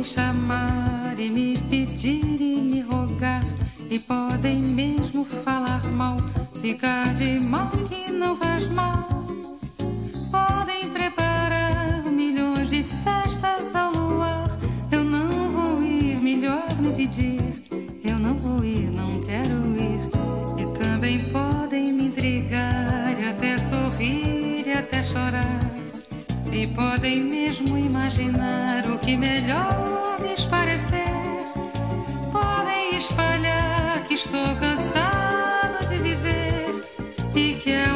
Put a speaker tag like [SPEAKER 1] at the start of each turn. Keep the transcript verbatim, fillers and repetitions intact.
[SPEAKER 1] me chamar e me pedir e me rogar, e podem mesmo falar mal, ficar de mal que não faz mal. Podem preparar milhões de festas ao luar, eu não vou ir, melhor me pedir. Eu não vou ir, não quero ir. E também podem me intrigar e até sorrir e até chorar, e podem mesmo imaginar o que melhor lhes parecer. Podem espalhar que estou cansado de viver e que é